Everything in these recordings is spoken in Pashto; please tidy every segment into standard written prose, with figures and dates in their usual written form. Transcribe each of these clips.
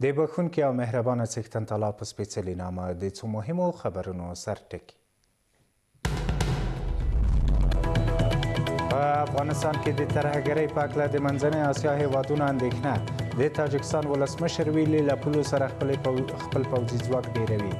د بخښونکي او مهربانه څښتن تعالی په سپېڅلي نامه د څو مهمو خبرونو سرټکي. په افغانستان کې د ترهګرۍ په هکله د منځنۍ اسیا هیوادونو اندېښنه. د تاجکستان ولسمشر ویلي له پولو سره خپل پوځي ځواک ډیروي.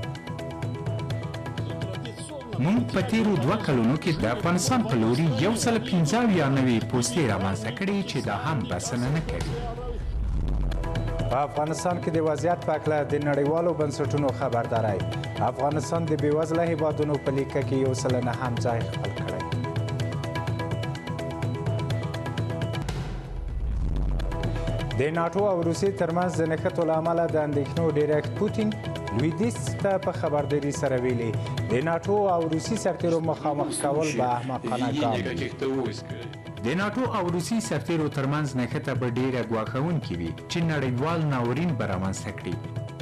موږ په تیرو 2 کلونو کې د افغانستان په لوري 195 نوې پوستې رامنځته کړې چې دا هم بسنه نه کوي. په افغانستان کې د وضعیت په هکله د نړیوالو بنسټونو خبرداری. افغانستان د بېوزله هیوادونو په لیکه کې 109 ځای خپل کړی. د ناټو او روسیې ترمنځ د نښتو له امله د اندېښنو ډېرښت پوتین لویدیځ ته په خبرداري سره ویلي د ناټو او روسي سرتیرو مخامخ کول به احمقانه ګام وي. د ناټو او روسي سرتیرو ترمنځ نښته به ډېره ګواښونکې وي چې نړیوال ناورین به رامنځته کړي.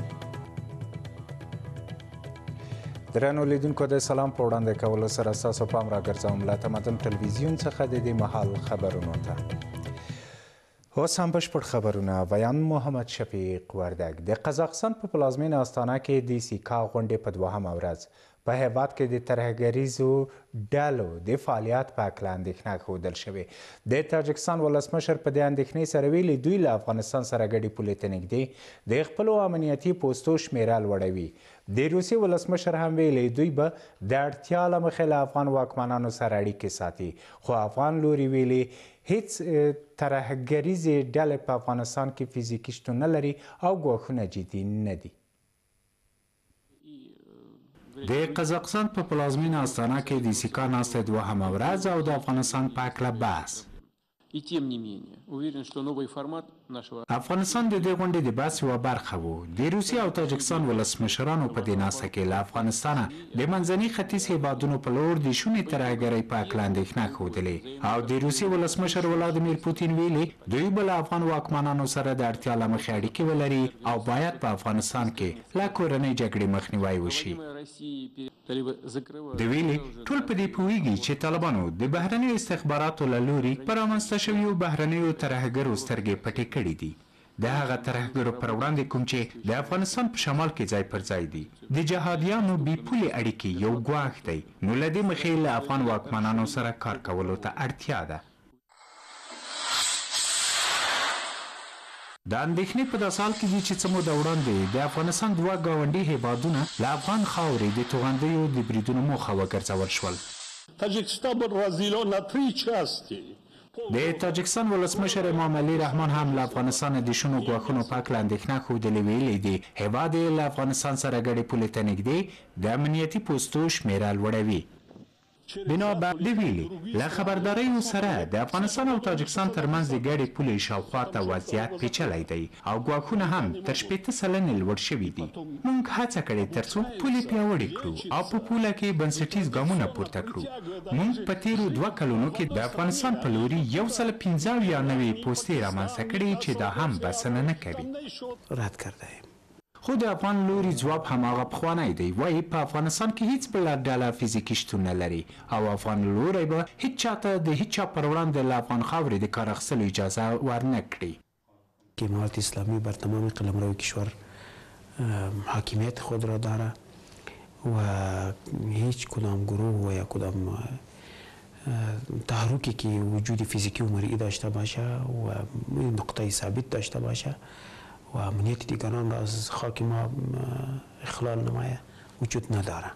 درنو لیدونکو د سلام په وړاندې کولو سره ستاسو پام راګرځوم له تمدن ټلویزیون څخه د دې مهال خبرونو ته. اوس هم بشپړ خبرونه. ویان محمد شفیق وردګ. د قزاقستان په پلازمینه استانه کې د سیکا غونډې په 2مه ورځ په هیواد کې د ترهګریزو ډلو د فعالیت په هکله اندېښنه ښودل شوې. د تاجکستان ولسمشر په دې اندېښنې سره ویلي دوی له افغانستان سره ګډې پولې ته نږدې د خپلو امنیتي پوستو شمیره لوړوي. د روسیې ولسمشر هم ویلي دوی به د اړتیا له مخې له افغان واکمنانو سره اړیکې ساتي، خو افغان لوري ویلي هیڅ ترهګریزې ډلې په افغانستان کې فزیکي شتون نه لري او ګواښونه جدي نه دي. د قزاقستان په پلازمینه استانه کې د سیکا ناسته 2مه ورځ او د افغانستان په هکله بحث. افغانستان د دې غونډې د بحث یوه برخه و. د روسیې او تاجکستان ولسمشرانو په دې ناسته کې له افغانستانه د منځني ختیځ هیوادونو په لور د شونې ترهګرۍ په هکله اندېښنه ښودلې او د روسیې ولسمشر ولادیمیر پوتین ویلي دوی به له افغان واکمنانو سره د اړتیا له مخې اړیکې ولري او باید په افغانستان کې له کورنۍ جګړې مخنیوی وشي. د ویلي ټول په دې پوهیږي چې طالبانو د بهرنیو استخباراتو له لوري په رامنځته شویو بهرنیو ترهګرو سترګې پټې کړي دي. د هغه ترهګرو پر وړاندې کوم چې د افغانستان په شمال کې ځای پر ځای دي د جهادیانو بې پولې اړیکې یو ګواښ دی. نو له دې مخې له افغان واکمنانو سره کار کولو ته اړتیا ده. د اندېښنې په داسې حال کې دي چې څه موده وړاندې د افغانستان 2 ګاونډي هیوادونه له افغان خاورې د توغندیو د بریدونو موخه وګرځول شول. د تاجکستان ولسمشر امام علي رحمان هم له افغانستان د شونو ګواښونو په هکله اندېښنه ښودلې. ویلي دي هیواد یې له افغانستان سره ګډې پولې ته نږدې د امنیتي پوستو شمیره لوړوي. بنابر دې ویلي له خبرداریو سره د افغانستان او تاجکستان ترمنځ د ګډې پولې شاوخوا ته وضعیت پیچلی دی او ګواښونه هم تر 80 سلنې لوړ شوي دي. موږ هڅه کړې ترڅو پولې پیاوړې کړو او په پوله کې بنسټیز ګامونه پورته کړو. موږ په تیرو 2 کلونو کې د افغانستان په لوري 195 نوې پوستې رامنځته کړې چې دا هم بسنه نه کوي. رد کرده خو د افغان لوري ځواب هماغه پخوانی دی. وایي په افغانستان کې هیڅ بله ډله فزیکي شتون نه لري او افغان لوری به هیڅ چاته د هیڅ چا پر وړاندې له افغان خاورې د کار اخیستلو اجازه ورنه کړي. که امارت اسلامی بر تمام قلمرو کشور حاکمیت خود را داره و هیچ کدام گروه و یا کدام تحرکی که وجود فیزیکی و مرئی داشته باشه و نقطه ثابت داشته باشه و امنیت دیگران را از خاک ما اخلال نمایه وجود نداره.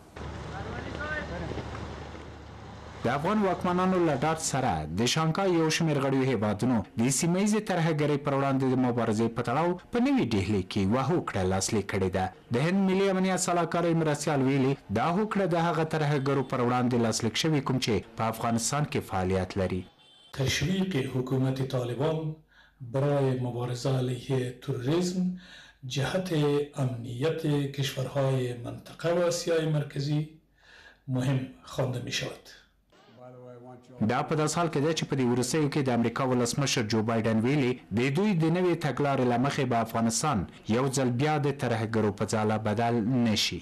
د افغان واکمنانو له ډاډ سره د شانګهای یو شمېر غړیو هیوادونو د سیمه ییزې ترهګرۍ پر وړاندې د مبارزې په تړاو په نوې ډهلي کې یوه هوکړه لاسلیک کړې ده. د هند ملي امنیت سلاکار مرستیال ویلي دا هوکړه د هغه ترهګرو پر وړاندې لاسلیک شوې کوم چې په افغانستان کې فعالیت لري. تشویق حکومت طالبان برای مبارزه علیه تروریسم جهت امنیت کشورهای منطقه و آسیای مرکزی مهم خوانده می شود. دا په داسې حال کې ده چې په دې وروستیو کې د امریکا ولسمشر جو بایډن ویلي د دوی د نوې تګلارې له مخې به افغانستان یو ځل بیا د ترهګرو په ځاله بدل نه شي.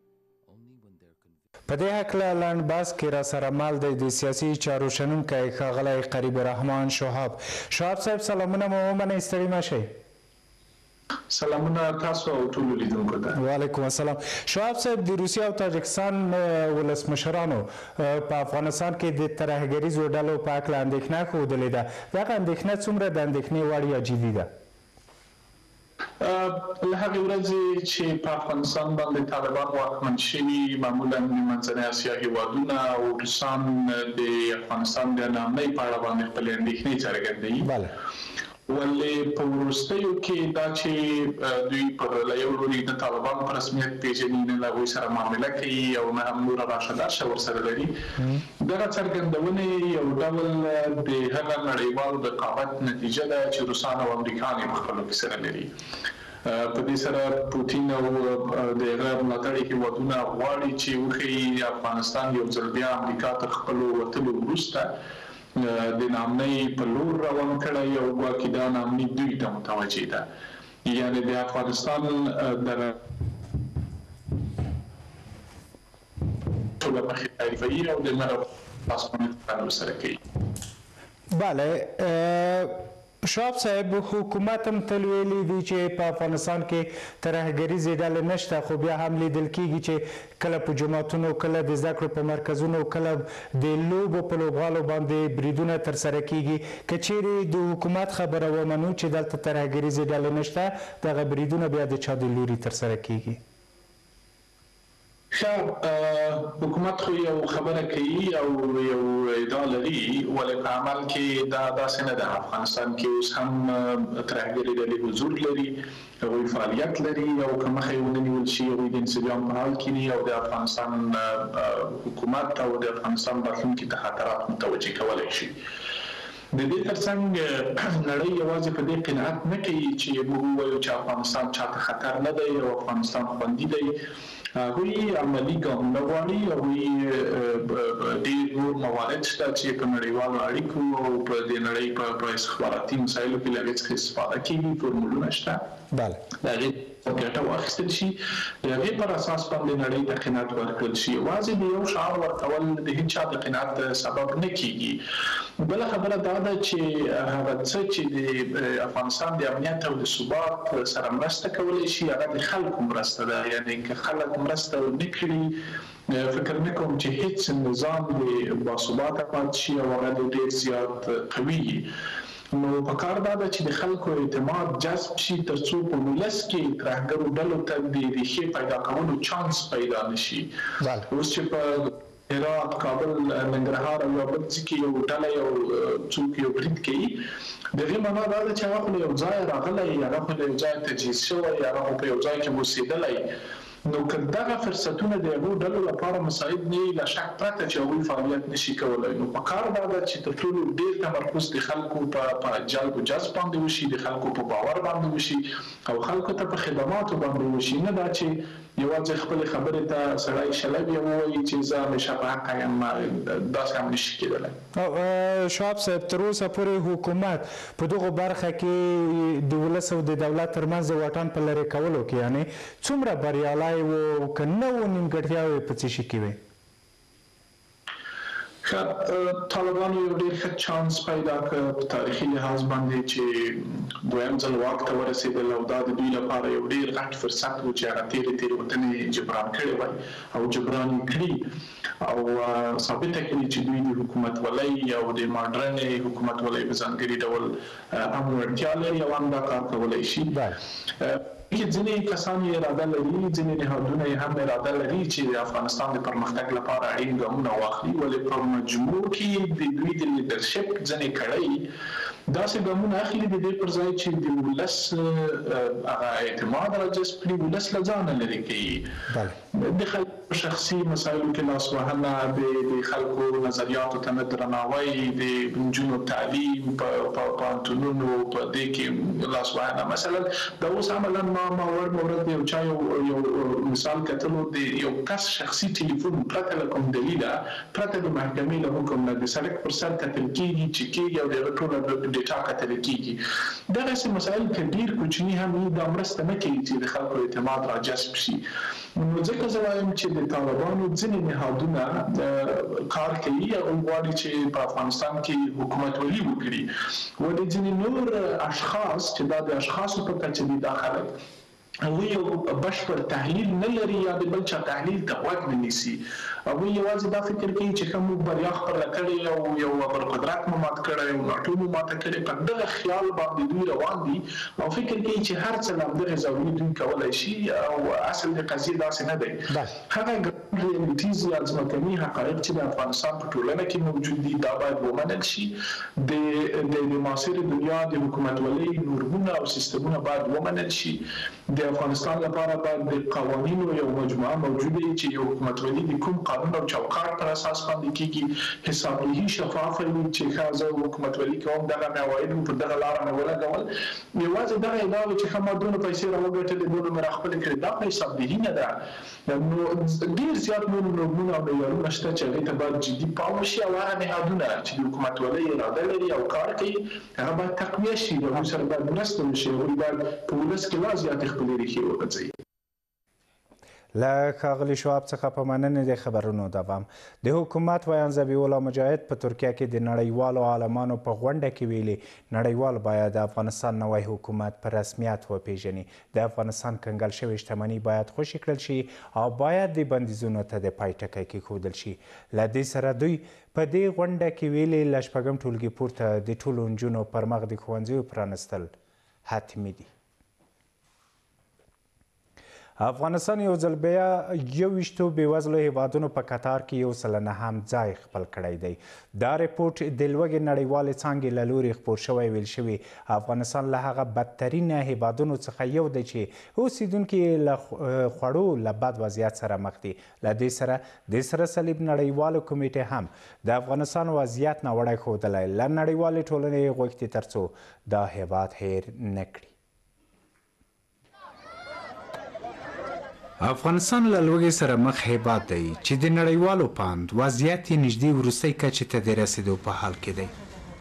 په دې هکله لنډ بحث کې را سره مل دی د سیاسي چارو شنونکی ښاغلی قریب رحمان شهاب. شهاب صاحب سلامونه مو ومنئ، ستړي مه شئ. سلامونه تاسو او ټولو لیدونکو ته. وعلیکم السلام. شواب صاحب، د روسیې او تاجکستان ولسمشرانو په افغانستان کې د ترهګریزو ډلو په هکله اندېښنه ښودلې ده. دغه اندېښنه څومره د اندېښنې وړ یا جدي ده؟ له هغې ورځې چې په افغانستان باندې طالبان واکمن شوي، معمولا د منځنۍ اسیا هېوادونه او روسان د افغانستان د ناامنۍ په اړه باندې خپلې اندېښنې څرګندوي. ولې په وروستیو کې دا چې دوی په یو لوري د طالبان په رسمیت پېژني، نه له هغوی سره معامله کوي او نه هم نوره راشه درشه ورسره لري، دغه څرګندونې یو ډول د هغه نړیوال رقابت نتیجه ده چې روسان او امریکایان یې په خپلو کې سره لري. په دې سره پوتین او د هغه ملاتړي هېوادونه غواړي چې وښیي افغانستان یو ځل بیا امریکا تر خپلو وتلو وروسته د ناامنۍ په لور روان کړی او ګواکې دا ناامني دوی ته متوجه ده. یعنې د افغانستان د ټوله مخې تعریفوي او د نړۍ پاسپورټ ورسره کوي. بله شواب صاحب، حکومت هم تل ویلي دي چې په افغانستان کې ترهګریزې ډلې نشته، خو بیا هم لیدل کېږي چې کله په جوماتونو، کله د زده کړو په مرکزونو، کله د لوبو په لوبغالو باندې بریدونه ترسره کېږي. که چیرې د حکومت خبره ومنو چې دلته ترهګریزې ډلې نشته، دغه بریدونه بیا د چا د لوري ترسره کېږي؟ حکومت خو یو خبره کوي او یو ادعا لري، ولې په عمل کې دا داسې نه ده. افغانستان کې اوس هم ترهګرې ډلې حضور لري، هغوی فعالیت لري او که مخه یې ونه نیول شي، هغوی د انسجام په حال کې دي او د افغانستان حکومت او د افغانستان راتلونکي ته خطرات متوجه کولی شي. د دې ترڅنګ نړۍ یوازې په دې قناعت نه کوي چې موږ ووایو چې افغانستان چاته خطر نه دی او افغانستان خوندي دی. هغوی عملي ګامونه غواړي، هغوی ډېر نور موارد شته چې په نړیوالو اړیکو او په دې نړۍ په استخباراتي مسایلو کې له هغې څخه استفاده کېږي، فورمولونه شته د هغې ګټه واخیستل شي، د هغې پر اساس باندې نړۍ ته قناعت ورکړل شي. یوازې د یو شعار ورکول د هېڅ چا د قناعت سبب نه کېږي. بله خبره دا ده چې هغه څه چې د افغانستان د امنیت او د ثبات سره مرسته کولی شي، هغه د خلکو مرسته ده. یعنې که خلک مرسته ونه کړي، فکر نه کوم چې هیڅ نظام د باثباته پاتې شي او هغه ډېر زیات قوي وي. نو پکار دا ده چې د خلکو اعتماد جذب شي ترڅو په ولس کې ترهګرو ډلو ته د ریښې پیدا کولو چانس پیدا نشي. اوس چې په هرات، کابل، ننګرهار او بل ځای کې یو ډله یو څوک یو برید کوي، د هغې معنا دا ده چې هغه خو له یو ځایه راغلی، هغه خو له یو ځایه تجهیز شوی، هغه خو په یو ځای کې اوسېدلی. نو که دغه فرصتونه د هغو ډلو لپاره مساعد نه وي، له شک پرته چې هغوی فعالیت نشي کولی. نو پکار دا ده چې تر ټولو ډېر تمرکز د خلکو په جلب و جذب باندې وشي، د خلکو په باور باندې وشي او خلکو ته په خدماتو باندې وشي، نه دا چې یوازې خپلې خبرې ته سړی شلوي او ووایي چې زه همیشه په حقه یم. داسې هم نشي کېدلی. شواب صاحب، تر اوسه پورې حکومت په دغو برخه کې د ولس او د دولت ترمنځ د واټن په لرې کولو کې یعنې څومره بریالی و، که نه و نیمګړتیاوې په څه شي کې وې؟ طالبانو یو ډېر ښه چانس پیدا کړ په تاریخي لحاظ باندې چې دویم ځل واک ته ورسېدل او دا د دوی لپاره یو ډېر غټ فرصت و چې هغه تېرې تېروتنې جبران کړې وای او جبران یې کړي او ثابته کړي چې دوی د حکومتولۍ او د ماډرن حکومتولۍ په ځانګړي ډول هم وړتیا لري او هم دا کار کولی شي. کې ځینې کسان یې اراده لري، ځینې نهادونه یې هم اراده لري چې د افغانستان د پرمختګ لپاره اړین ګامونه واخلي، ولې په مجموع کې د دوی د لیډرشپ ځینې کړۍ داسې ګامونه اخلي د دې پر ځای چې د ولس هغه اعتماد راجذب کړي، ولس له ځانه لرې کوي. د خلکو په شخصي مسایلو کې لاسوهنه، د خلکو نظریاتو ته نه درناوی، د نجونو تعلیم په پوهنتونونو په دې کې لاسوهنه. مثلا دا اوس عملا ما ورد یو چا یو مثال کتلو، د یو کس شخصي ټلیفون پرته له کوم دلیله، پرته د محکمې له حکم نه د سړک پر سر کتل کېږي، چکېږي او د هغه ټوله ډیټا کتل کېږي. دغسې مسایل که ډېر کوچني هم وي، دا مرسته نه کوي چې د خلکو اعتماد راجذب شي. نو ځکه زه وایم چې د طالبانو ځینې نهادونه کار کوي او غواړي چې په افغانستان کې حکومتولي وکړي ولې ځینې نور اشخاص چې دا د اشخاصو په کچه دي دا خلک هغوی یو بشپړ تحلیل نه لري یا د بل چا تحلیل ته غوږ نه نیسي هغوی یوازې دا فکر کوي چې ښه موږ بریا خپله کړې او یو ابرقدرت مو مات کړی او ناټو مو ماته کړې په دغه خیال باندې دوی روان دي او فکر کوي چې هر څه له همدغې زاویې دوی کولی شي او اصل د قضیې داسې نه دی هغه ریالټیز یا ځمکني حقایق چې د افغانستان په ټولنه کې موجود دي دا باید ومنل شي د معاصرې دنیا د حکومتولۍ نورمونه او سیستمونه باید ومنل شي د افغانستان لپاره باید د قوانینو یو مجموعه موجوده وي چې یو حکومتولي د کوم قانون او چوکاټ پر اساس باندې کیږي حسابدهي شفافه وي چې ښه زه حکومتولي کوم دغه مې عواید په دغه لاره مې ولګول یوازې دغه ادعا وي چې ښه ما دونه پیسې راوګټلې دونه مې راخپلې کړې دا په حسابدهي نه ده نو ډېر زیات نور نورمونه او معیارونه شته چې هغې ته باید جدي پام وشي او هغه نهادونه چې د حکومتولۍ اراده لري او کار کوي هغه باید تقویه شي د هغوی سره باید مرسته وشي هغوی باید په ولس کې لا زیاتې خپلې ریښې وغځوي له ښاغلي شواب څخه په مننې د خبرونو دوام د حکومت ویان ذبیح الله مجاهد په ترکیه کې د نړیوالو عالمانو په غونډه کې ویلي نړیوال باید د افغانستان نوی حکومت په رسمیت وپیژني د افغانستان کنګل شوې شتمني باید خوشي کړل شي او باید د بندیزونو ته د پای ټکی کېښودل شي له دې سره دوی په دې غونډه کې ویلي له شپږم ټولګي پورته د ټولو نجونو پر مخ د ښوونځیو پرانستل حتمي دي افغانستان یو ځل بیا 21 بېوزلو هیوادونو په قطار کې 109 ځای خپل کړی دی دا رپورټ د لوږې نړیوالې څانګې له لوري خپور شوی ویل شوي افغانستان له هغه بدترینه هیوادونو څخه یو دی چې اوسیدونکي له خوړو له بد وضعیت سره مخ دي له دې سره د سره صلیب نړیوالو کمیټې هم د افغانستان وضعیت ناوړی ښودلی له نړیوالې ټولنې غوښتي تر څو دا هیواد هیر نه کړي افغانستان له لوږې سره مخ هیواد دی چې د نړیوالو پاند وضعیت یې نږدې وروستۍ کچې ته د رسېدو په حال کې دی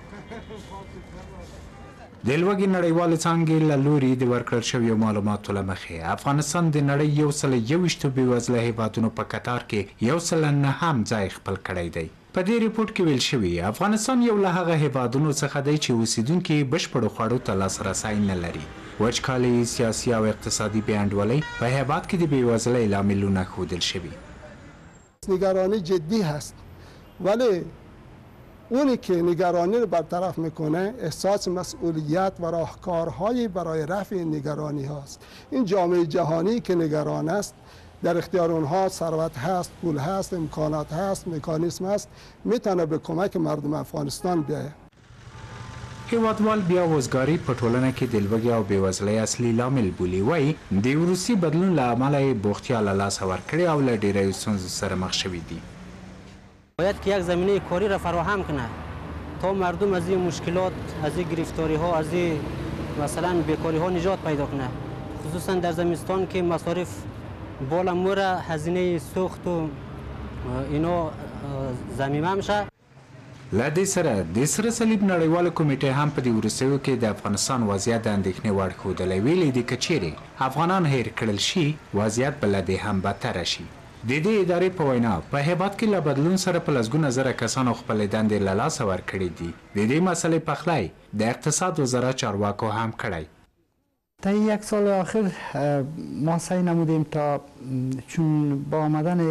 د لوږې نړیوالې څانګې له لوري د ورکړل شویو معلوماتو له مخې افغانستان د نړۍ 121 بېوزله هیوادونو په قطار کې 109 ځای خپل کړی دی په دې ریپورټ کې ویل شوي افغانستان یو له هغه هیوادونو څخه دی چې اوسیدونکي بشپړو خوړو ته لاسرسی نه لري وچکالي سیاسي او اقتصادي بې انډولۍ په هیواد کې د بېوزلۍ لاملونه ښودل شوي نگرانی جدی هست ولی اونی که نگرانی رو برطرف میکنه احساس مسئولیت و راهکارهایی برای رفع نگرانی هاست این جامعه جهانی که نگران است در اختیار اونها ثروت هست پول هست امکانات هست مکانیزم هست میتونه به کمک مردم افغانستان بیاید هیوادوال بیا وزګاري په ټولنه کې د لوږې او بېوزلۍ اصلي لامل بولي وایي د وروستي بدلون له امله یې بوختیا له لاسه ورکړې او له ډېریو ستونزو سره مخ شوي دي باید که یک زمینه کاری را فراهم کنه تا مردم از این مشکلات از این گرفتاری ها از این مثلا بیکاری ها نجات پیدا کنه خصوصا در زمستان که مصارف بالا موره هزینه سوخت و اینا ضمیمه میشه له دې سره د سره صلیب نړیواله کمیټې هم په دې وروستیو کې د افغانستان وضعیت د اندېښنې وړ ښودلی ویلي دي که چیرې افغانان هیر کړل شي وضعیت به له دې هم بدتره شي د دې ادارې په وینا په هیواد کې له بدلون سره په لسګونه زره کسانو خپلې دندې له لاسه ورکړې دي د دې مسئلې پخلی د اقتصاد وزارت چارواکو هم کړی تا یک سال آخر ما سعی نمودیم تا چون با آمدن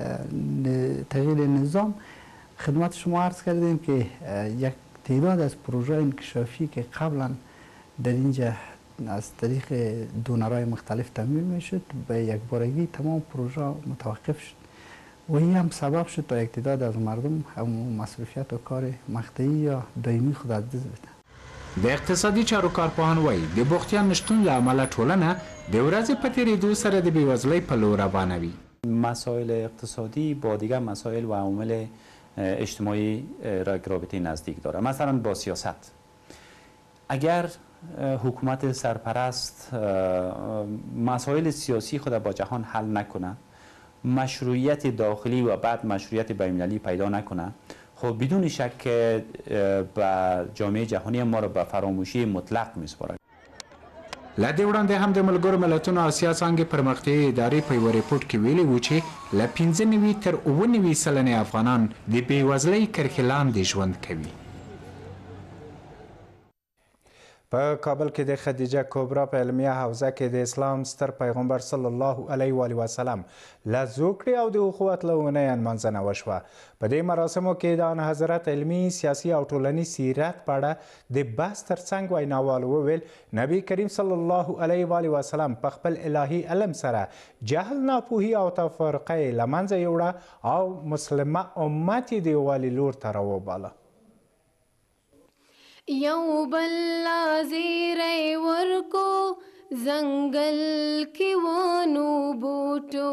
تغییر نظام خدمت شما عرض کردیم که یک تعداد از پروژه انکشافی که قبلا در اینجا از طریق دونرهای مختلف تمویل می شد به یک بارگی تمام پروژه متوقف شد و این هم سبب شد تا یک تعداد از مردم هم مصروفیت و کار مقطعی یا دائمی خود از دست بدن د اقتصادي چارو کارپوهان وایي د بوختیا نشتون له امله ټولنه د ورځې په تېرېدو سره د بېوزلۍ په لور روانه وي مسائل اقتصادی با دیگر مسائل و عوامل اجتماعی رابطه نزدیک داره مثلا با سیاست اگر حکومت سرپرست مسائل سیاسی خود با جهان حل نکنه مشروعیت داخلی و بعد مشروعیت بین‌المللی پیدا نکنه خب بدون شک به جامعه جهانی ما را به فراموشی مطلق میسپارد له دې وړاندې هم د ملګرو ملتونو اسیا څانګې پرمختیایي ادارې په یوه ریپورټ کې ویلي وو چې له 95 تر 99 سلنې افغانان د بېوزلۍ کرښې لاندې ژوند کوي. په کابل کې د خدیجه کبرا په علمیه حوزه کې د اسلام ستر پیغمبر صلی الله علیه و وسلم له زوکړې او د اخوت له اونۍ نمانځنه وشوه. په دې مراسمو کې د آن حضرت علمي، سیاسي او ټولنیز سیرت په اړه د بحث ترڅنګ ویناوالو وویل نبی کریم صلی الله علیه و وسلم په خپل الهي علم سره جهل، ناپوهي او تفرقه یې له منځه یوړه او مسلمه امت یې د یووالي لور ته راوباله. یو بل زیری ورکو زنګل کې ونو بوټو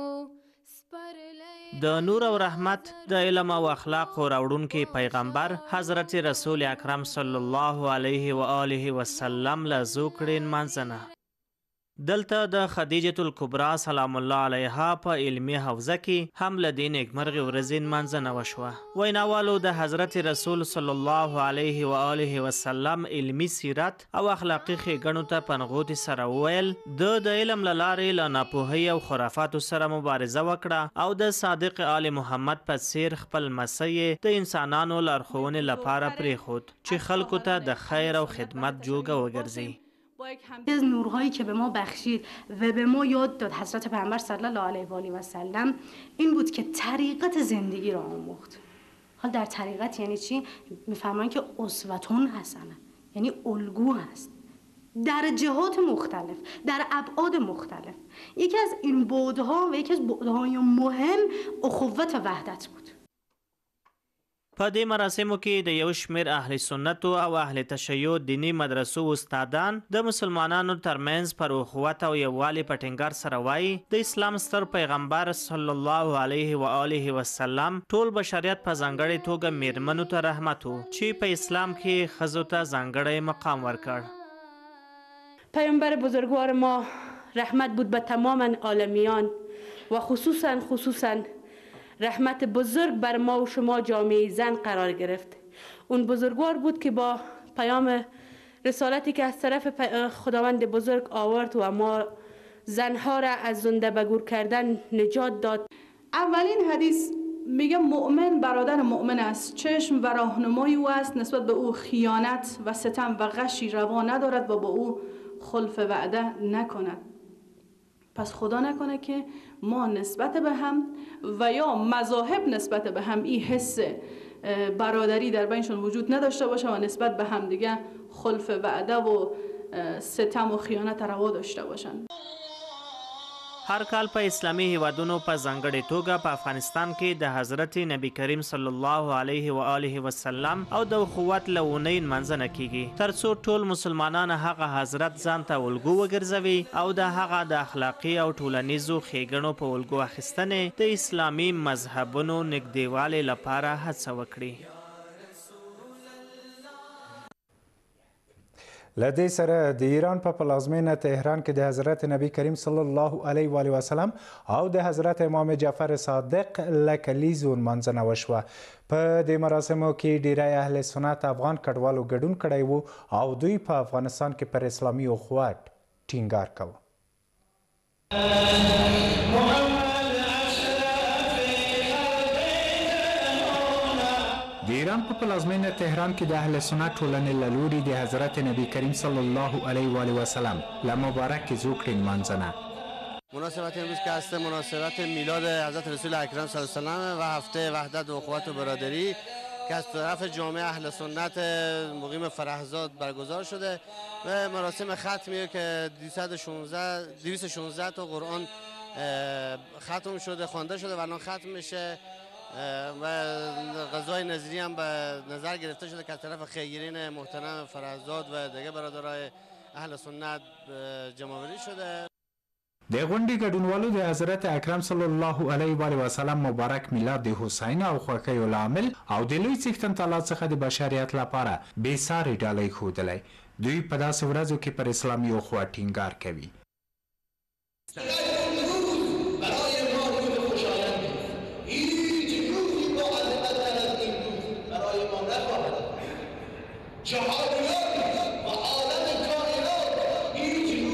د نور او رحمت د علم او اخلاق راوړونکي پیغمبر حضرت رسول اکرم صلی الله علیه و آله وسلم له زوکړې نمانځنه. دلته د خدیجه الکبرا سلام الله علیها په علمي حوزه کې هم له دې نیکمرغې ورځې نمانځنه وشوه. ویناوالو د حضرت رسول صلی الله علیه و آله وسلم علمي سیرت او اخلاقي ښېګڼو ته په نغوتې سره وویل د علم له لارې له ناپوهۍ او خرافاتو سره مبارزه وکړه او د صادق آل محمد په څیر خپل مسیح د انسانانو لارښوونې لپاره پرېښود چې خلکو ته د خیر او خدمت جوګه وګرځي. از نورهایی که به ما بخشید و به ما یاد داد حضرت پیامبر صلی الله علیه و آله و سلم این بود که طریقت زندگی را آموخت. حال در طریقت یعنی چی؟ میفرمایند که اسوتون حسنه، یعنی الگو هست در جهات مختلف، در ابعاد مختلف. یکی از این بعدها و یکی از بعدهای مهم اخوت و وحدت بود. په دې مراسمو کې د یو شمېر اهل سنتو او اهل تشیع دینی مدرسو استادان د مسلمانانو ترمنځ پر اخوت او یووالي په ټینګار سره وایي د اسلام ستر پیغمبر صلی الله علیه و آله وسلم ټول بشریت په ځانګړې توګه میرمنو ته رحمت و چې په اسلام کې ښځو ته ځانګړی مقام ورکړ. پیامبر بزرگوار ما رحمت بود به تمام عالمیان و خصوصا رحمت بزرگ بر ما و شما جامعه زن قرار گرفت. اون بزرگوار بود که با پیام رسالتی که از طرف خداوند بزرگ آورد و ما زنها را از زنده به گور کردن نجات داد. اولین حدیث میگه مؤمن برادر مؤمن است، چشم و راهنمای او است، نسبت به او خیانت و ستم و غشی روا ندارد و با او خلف وعده نکند. پس خدا نکنه که ما نسبت به هم و یا مذاهب نسبت به هم این حس برادری در بینشون وجود نداشته باشه و نسبت به هم دیگه خلف وعده و ستم و خیانت روا داشته باشن. هر کال په اسلامي هیوادونو په ځانګړې توګه په افغانستان کې د حضرت نبی کریم صلی الله علیه و آله وسلم او د اخوت له اونۍ نمانځنه کیږي ترڅو ټول مسلمانان هغه حضرت ځان ته الګو وګرځوي او د هغه د اخلاقي او ټولنیزو ښېګڼو په الګو اخیستنې د اسلامي مذهبونو نږدېوالي لپاره هڅه وکړي. له دې سره د ایران په پلازمینه تهران کې د حضرت نبی کریم صلی الله علیه و وسلم او د حضرت امام جعفر صادق له کلیزو نمانځنه وشوه. په دې مراسمو کې ډیری اهل سنت افغان کډوالو ګډون کړی و او دوی په افغانستان کې پر اسلامي اخوت ټینګار کوه. د ایران په پلازمینه تهران کې د اهل سنت ټولنې له لوري د حضرت نبی کریم صلی الله علیه و وسلم له مبارک زوکړې نمانځنه. مناسبت امروز که هست مناسبت میلاد حضرت رسول اکرم صلی الله علیه و سلم و هفته وحدت و اخوت و برادری که از طرف جامعه اهل سنت مقیم فرهزاد برگزار شده و مراسم ختمیه که 216 تا قرآن ختم شده، خوانده شده و الان ختم میشه و غذای نظری هم به نظر گرفته شده که از طرف خیرین محترم فرهزاد و دیگه برادرای اهل سنت جمع‌آوری شده. د غونډې ګډونوالو د حضرت اکرم صلی الله علیه و وسلم مبارک میلاد د حسین او خوښیو لامل او د لوی څښتن تعالی څخه د بشریت لپاره بې ساري ډالۍ ښودلی. دوی په داسې ورځو کې پر اسلامي اخوت ټینګار کوي. جهادیان و عالم کائنات هیچ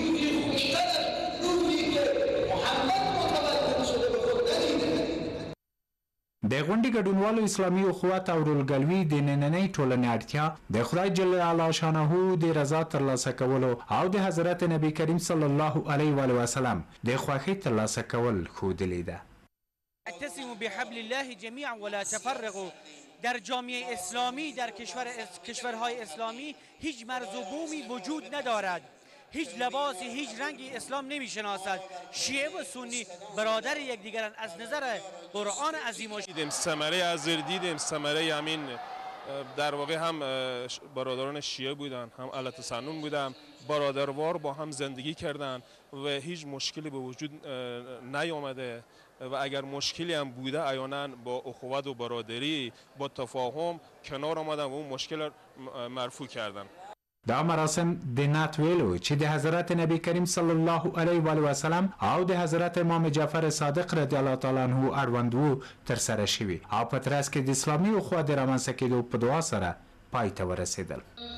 د غونډې ګډونوالو اسلامي اخوت او ورورګلوي د نننۍ ټولنې اړتیا د خدای جل جلاله شانه د رضا ترلاسه کولو او د حضرت نبی کریم صلی الله علیه و وسلم د خوښۍ ترلاسه کول ښودلې ده. اعتصموا بحبل الله جميعا ولا تفرقوا. در جامعه اسلامی در کشورهای اسلامی هیچ مرز و بومی وجود ندارد، هیچ لباسی هیچ رنگی اسلام نمیشناسد. شیعه و سنی برادر یکدیگرند از نظر قرآن عظیم. دیدیم ثمره از دیدیم ثمره همین در واقع هم برادران شیعه بودن هم اهل تسنن بودن، برادروار با هم زندگی کردن و هیچ مشکلی به وجود نیامده و اگر مشکلی هم بوده عیانا با اخوت و برادری با تفاهم کنار آمدن و اون مشکل مرفوع کردن. دا مراسم د نعت ویلو چې د حضرت نبی کریم صلی الله علیه و وسلم او د حضرت امام جعفر صادق رضی الله تعالی عنه اړوند وو ترسره شوي او په ترڅ کې د اسلامي اخوت د رامنځته کېدو په دعا سره پای ته ورسېدل.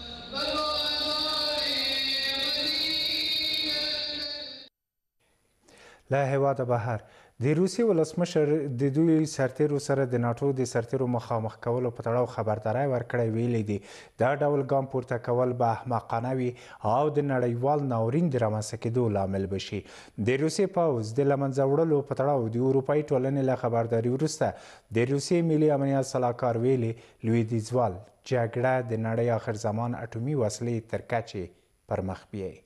له هېواده بهر د روسیې ولسمشر د دوی سرتیرو سره د ناټو د سرتیرو مخامخ کولو په تړاو خبرداری ورکړی ویلی دی دا ډول ګام پورته کول به احمقانه وي او د نړیوال ناورین د رامنځته کېدو لامل به شي. د روسیې پوځ د له منځه وړلو په تړاو د اروپایي ټولنې له خبرداري وروسته د روسیې ملي امنیت سلاکار ویلي لویدیځوال جګړه د نړۍ آخر زمان اټومي وسلې تر کچې پر مخ بیایي.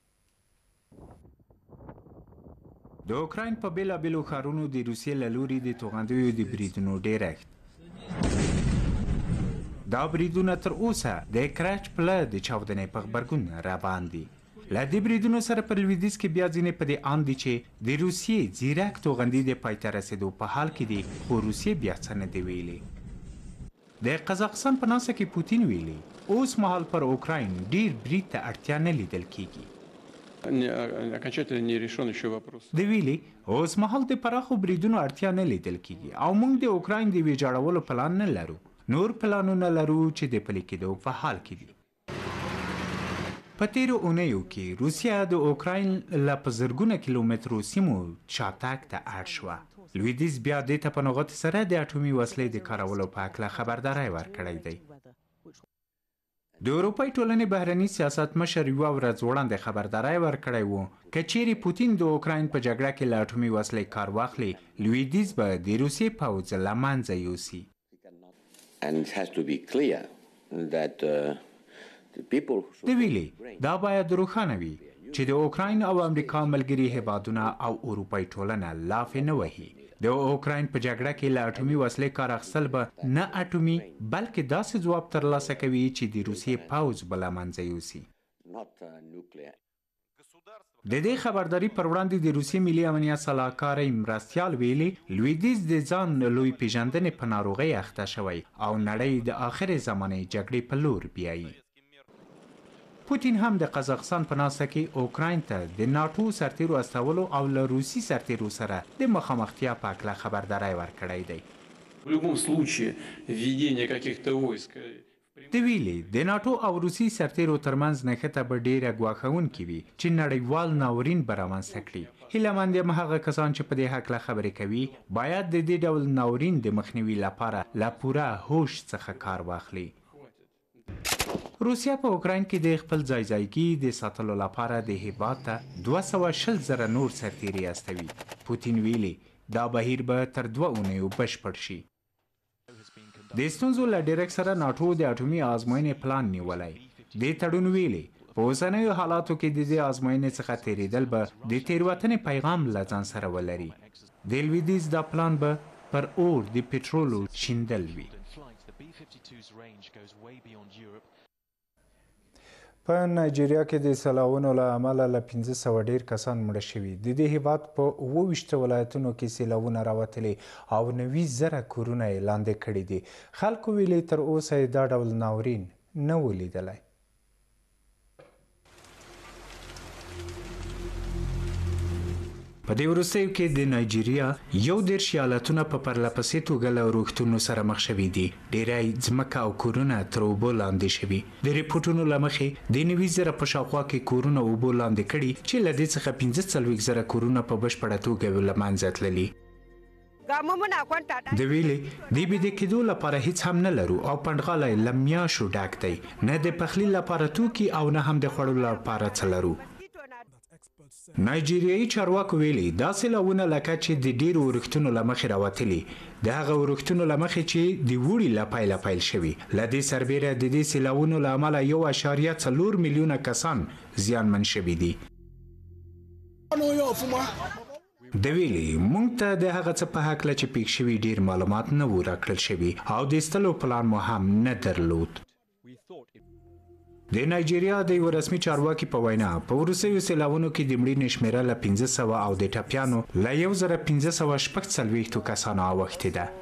د اوکراین په بېلابېلو ښارونو د روسیې له لوري د توغندیو د بریدونو ډیرښت. دا بریدونه تر اوسه د کرچ پله د چاودنې په غبرګون روان دي. له دې بریدونو سره په لویدیځ کې بیا ځینې په دې اند دي چې د روسیې ځیرک توغندي د پای ته رسېدو په حال کې دي، خو روسیې بیا څه نه دي ویلي. د قزاقستان په ناسه کې پوتین ویلي اوس مهال پر اوکراین ډیر برید ته اړتیا نه لیدل کیږي. د ویلي اوس مهال د پراخو بریدونو اړتیا نه لیدل کیږي او موږ د اوکراین د ویجاړولو پلان نه لرو. نور پلانونه لرو چې د پلي کېدو په حال کې دي. په تیرو اونیو کې روسیه د اوکراین له په زرګونه کیلومترو سیمو شاتګ ته اړ شوه. لویدیځ بیا دې ته په نغوت سره د اټومي وسلې د کارولو په هکله خبرداری ورکړی دی. د اروپای ټولنې بهرني سیاست مشر یوه ورځ وړاندې خبرداری ورکړی و که چیرې پوتین د اوکراین په جګړه کې له اټومي وسلې کار واخلي لویدیځ به د روسیې پوځ له منځه یوسي. د ویلي دا باید روښانه وي چې د اوکراین او امریکا ملګري هیوادونه او اروپای ټولنه لافې نه وهي. د اوکراین په جګړه کې له اټومي وسلې کار اخیستل به نه اټومي بلکې داسې ځواب ترلاسه کوي چې د روسیې پوځ به له منځه یوسي. د دې خبرداري پر وړاندې د روسیې ملي امنیت سلاکار مرستیال ویلي لویدیځ د ځان لوی پیژندنې په ناروغۍ اخته شوی او نړۍ د آخر زمانې جګړې په لور بیایي. پوتین هم د قزاقستان په ناسته کې اوکراین ته د ناټو سرتیرو استولو او له روسي سرتیرو سره د مخامختیا په هکله خبرداری ورکړی دی. د ویلي د ناټو او روسي سرتیرو ترمنځ نښته به ډیره ګواښونکې وي چې نړیوال ناورین به رامنځته کړي. هیله مند یم هغه کسان چې په دې هکله خبرې کوي باید د دې ډول ناورین د مخنیوي لپاره له پوره هوش څخه کار واخلي. روسیه په اوکراین کې د خپل ځایځایګي د ساتلو لپاره د هیواد ته 220,000 نور سرتیري استوي. پوتین ویلي دا بهیر به تر 2 اونیو بشپړ شي. د ستونزو له ډیرک سره ناټو د اټومي ازموینې پلان نیولی. دې تړون ویلي په اوسنیو حالاتو کې د دې ازموینې څخه تیریدل به د تیروتنې پیغام له ځان سره ولري. د لویدیځ دا پلان به پر اور د پټرولو شیندل وي. په نایجیریا کې د سیلاوونو له امله له 500 ډیر کسان مړه شوي. د دې هیواد په 28 ولایتونو کې سیلاوونه راوتلي او 90,000 کورونه یې لاندې کړي دي. خلکو ویلي تر اوسه یې دا ډول ناورین نه و لیدلی. په دې وروستیو کې د نایجیریا 11 ایالتونه په پرلهپسې توګه له روغتونونو سره مخ شوي دي. ډیری ځمکه او کورونه تر اوبو لاندې شوي. د ریپورټونو له مخې د 90,000 په شاوخوا کې کورونه اوبو لاندې کړي چې له دې څخه 45,000 کورونه په بشپړه توګه له منځه تللي. د ویلې د بيده کېدو لپاره هیڅ هم نه لرو او پنډغالی له میاشو ډک دی، نه د پخلي لپاره توکي او نه هم د خوړلو لپاره څه لرو. نایجیریایي چارواکو ویلي دا سیلاوونه لکه چې د ډیرو ورښتونو له مخې راوتلي د هغه ورښتونو له مخې چې د وړي له پیله پیل شوي. له دې سربیره د دې سیلاوونو له امله 1.4 میلیونه کسان زیانمن شوي دي. د ویلي مونږ ته د هغه څه په هکله چې پیښ شوي ډیر معلومات نه وو راکړل شوي او د ایستلو پلان مو هم نه درلود. د نایجیریا د یو رسمي چارواکي په وینا په وروستیو سیلاوونو کې د مړینې شمیره له 500 او د ټپیانو له 1546 کسانو اوښتې ده.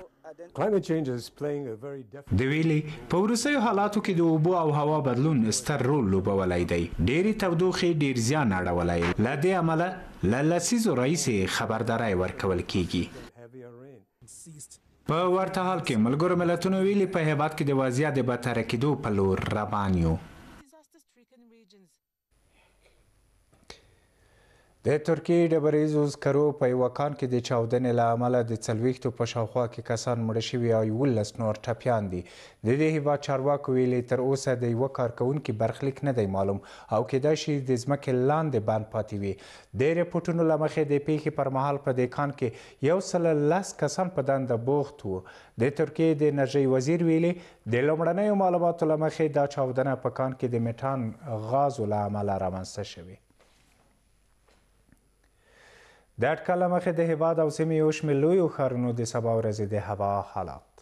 د ویلي په وروستیو حالاتو کې د اوبو او هوا بدلون ستر رول لوبولی دی. ډېرې تودوخې ډېر زیان اړولی، له دې امله له لسیزو راهیسې خبرداری ورکول کیږي. په ورته حال کې ملګرو ملتونو ویلي په هیواد کې د وضعیت د بدتره کېدو په لور روان یو. د ترکیې ډبریزو سکرو په یوه کان کې د چاودنې له امله د 40 په شاوخوا کې کسان مړه شوي او 11 نور ټپیان دي. د دې هیواد چارواکو ویلي تر اوسه د یوه کارکوونکي برخلیک نه دی معلوم او کیدای شي د ځمکې لاندې بند پاتې وي. د رپورټونو له مخې د پیښې پر مهال په دې کان کې 110 کسان په دنده بوخت وو. د ترکیې د انرژۍ وزیر ویلي د لومړنیو معلوماتو له مخې دا چاودنه په کان کې د میټان غازو له امله رامنځته شوې. د اټکل له مخې د هیواد او سیمې یو شمېر لویو ښارونو د سبا ورځې د هوا حالات.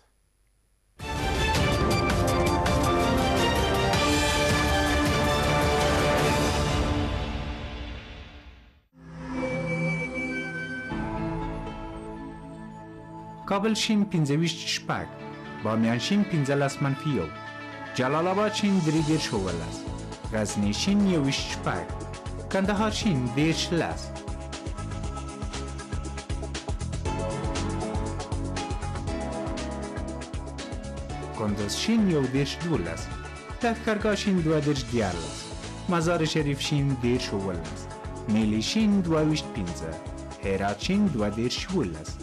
کابل شین 25 بامیان شین 15-1 جلال آباد شین 3-17 غزنی شین 21 کندهار شین 10 کندز شین 11 لښکرګاه شین 12 مزار شریف شین 10 نیلی شین 22 هرات شین 12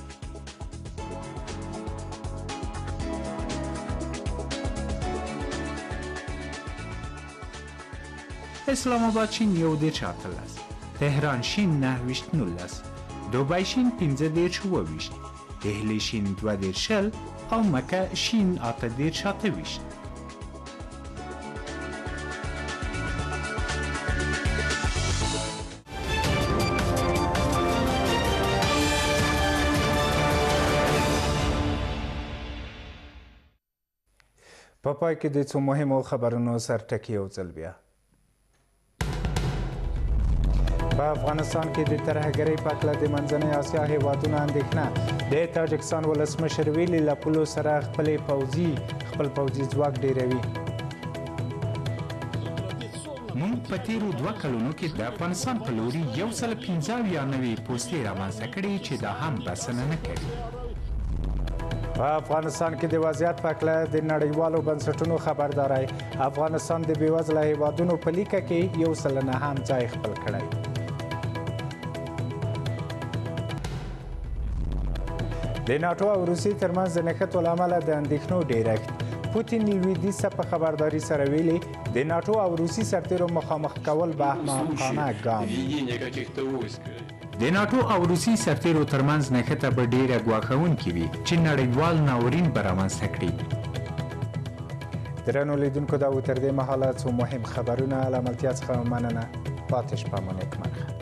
اسلام آباد شین 14 تهران شین 9 دوبای شین 15 دهلی شین 12 او مکه شین 8 په پای کې د څو مهمو خبرونو سرټکی یو ځل بیا. په افغانستان کې د ترهګرۍ په هکله د منځنۍ اسیا هیوادونو اندېښنه. د تاجکستان ولسمشر ویلي له پولو سره خپل پوځي ځواک ډیروي. مونږ په تیرو 2 کلونو کې د افغانستان په لوري 115 نوې پوستې رامنځته کړې چې دا هم بسنه نه کوي. په افغانستان کې د وضعیت په هکله د نړیوالو بنسټونو خبرداری. افغانستان د بېوزله هیوادونو په لیکه کې 109 هم ځای خپل کړی. د ناټو او روسیې ترمنځ د نښتو له امله د اندېښنو ډېرښت. پوتین لویدیځ ته په خبرداري سره ویلي د ناټو او روسي سرتیرو مخامخ کول به احمقانه ګام. د ناټو او روسي سرتیرو ترمنځ نښته به ډېره ګواښونکې وي چې نړیوال ناورین به رامنځته کړي. درنو لیدونکو دا و تر دې مهاله څو مهم خبرونه له ملتیا څخه مننه. پاتې شپه مو نیکمرغه.